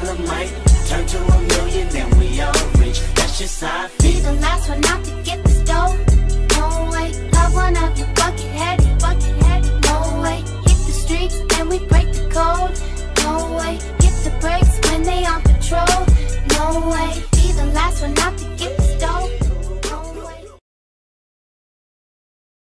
dollar might turn to a million, then we all rich. That's just how I feel. Be the last one out to get the stove. No way. Love one of you bucket-headed. No way. Hit the streets and we break the code. No way. Hit the brakes when they on patrol. No way. Be the last one out to